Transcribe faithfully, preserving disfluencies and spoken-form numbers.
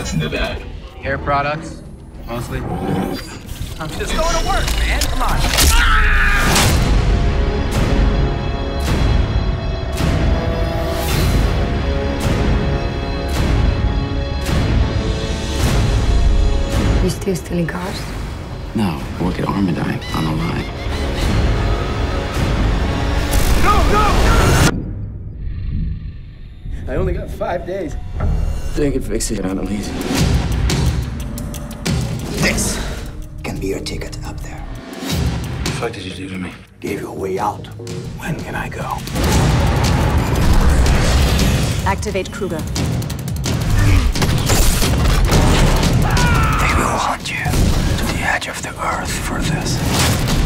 What's in the bag? Hair products, mostly. I'm just going to work, man. Come on. You still stealing cars? No, I work at Armadine on the line. No, no! I only got five days. They can fix it on Elysium. This can be your ticket up there. What the fuck did you do to me? Gave you a way out. When can I go? Activate Kruger. They will hunt you to the edge of the earth for this.